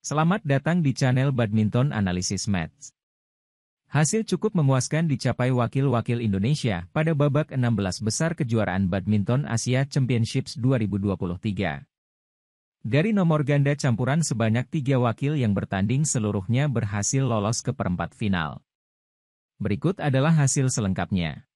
Selamat datang di channel Badminton Analysis Match. Hasil cukup memuaskan dicapai wakil-wakil Indonesia pada babak 16 besar kejuaraan Badminton Asia Championships 2023. Dari nomor ganda campuran sebanyak 3 wakil yang bertanding seluruhnya berhasil lolos ke perempat final. Berikut adalah hasil selengkapnya.